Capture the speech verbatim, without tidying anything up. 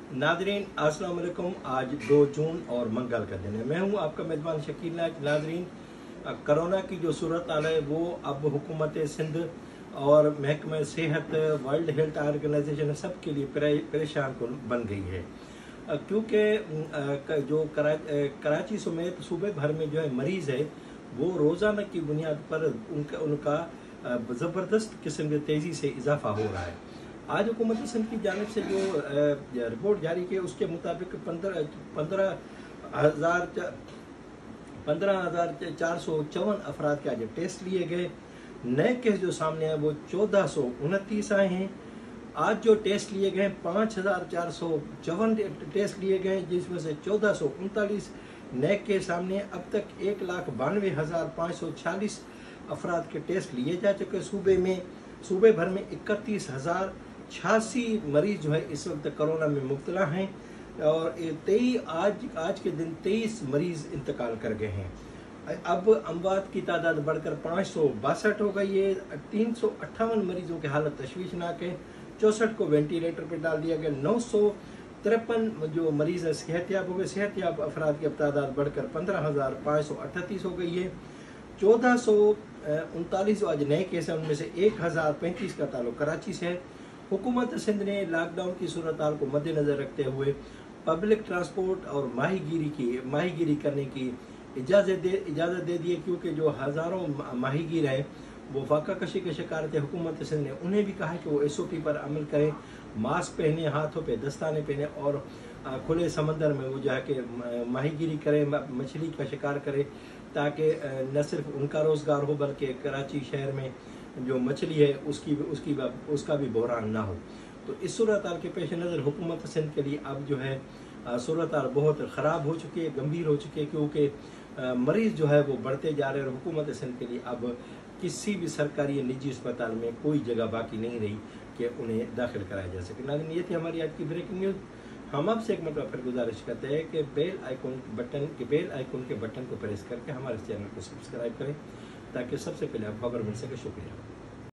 नाजरीन अस्सलाम वालेकुम। आज दो जून और मंगल का दिन है। मैं हूं आपका मेज़बान शकील नायक। नाजरीन, कोरोना की जो सूरत हाल है वो अब हुकूमत सिंध और महकमा सेहत, वर्ल्ड हेल्थ ऑर्गेनाइजेशन सब के लिए परेशान बन गई है, क्योंकि जो कराची समेत सूबे भर में जो है मरीज़ है वो रोज़ाना की बुनियाद पर उनका उनका ज़बरदस्त किस्म की तेज़ी से इजाफा हो रहा है। आज हुकूमत सिंध की जानिब से जो रिपोर्ट जारी की उसके मुताबिक पंद्रह पंद्रह हज़ार पंद्रह हज़ार चार सौ चौवन अफराद के आज टेस्ट लिए गए। नए केस जो सामने आए वो चौदह सौ उनतीस आए हैं। आज जो टेस्ट लिए गए पाँच हज़ार चार सौ चौवन टेस्ट लिए गए, जिसमें से चौदह सौ उनतालीस नए केस सामने। अब तक एक लाख बानवे हज़ार पाँच सौ छियालीस अफराद के टेस्ट लिए जा चुके। सूबे में सूबे भर में इकतीस हज़ार छियासी मरीज जो है इस वक्त कोरोना में मुब्तला हैं और तेईस आज आज के दिन तेईस मरीज इंतकाल कर गए हैं। अब अमवात की तादाद बढ़कर पाँच सौ बासठ हो गई है। तीन सौ अट्ठावन मरीजों की हालत तशवीशनाक है। चौसठ को वेंटिलेटर पर डाल दिया गया। नौ सौ तिरपन जो मरीज है सेहतियाब हो गए। सेहतियाब अफराद की तादाद बढ़कर पंद्रह हज़ार पाँच सौ अट्ठतीस हो गई है। चौदह सौ उनतालीस आज नए केस हैं, उनमें से एक हज़ार पैंतीस का ताल्लुक कराची से है। हुकूमत सिंध ने लॉकडाउन की सूरत हाल को मद्देनज़र रखते हुए पब्लिक ट्रांसपोर्ट और माहीगीरी की माहीगीरी करने की इजाज़त दे इजाज़त दे दी है, क्योंकि जो हज़ारों माहीगीर हैं वो फाका कशी के शिकार थे। हुकूमत सिंध ने उन्हें भी कहा कि वो एस ओ पी पर अमल करें, मास्क पहने, हाथों पे दस्ताने पहने और खुले समंदर में वो जाके माहीगीरी करें, मछली का शिकार करें, ताकि न सिर्फ उनका रोज़गार हो बल्कि कराची शहर में जो मछली है उसकी उसकी उसका भी बहरान ना हो। तो इस सूरत हाल के पेश नज़र हुकूमत सिंध के लिए अब जो है सूरत हाल बहुत ख़राब हो चुकी है, गंभीर हो चुकी है, क्योंकि मरीज़ जो है वो बढ़ते जा रहे हैं और हुकूमत सिंध के लिए अब किसी भी सरकारी या निजी अस्पताल में कोई जगह बाकी नहीं रही कि उन्हें दाखिल कराया जा सके। नाज़रीन, ये थी हमारी आज की ब्रेकिंग न्यूज़। हम आपसे एक मतलब फिर गुजारिश करते हैं कि बेल आइकन बटन के बेल आइकन के बटन को प्रेस करके हमारे चैनल को सब्सक्राइब करें ताकि सबसे पहले आपको खबर मिल सके। शुक्रिया।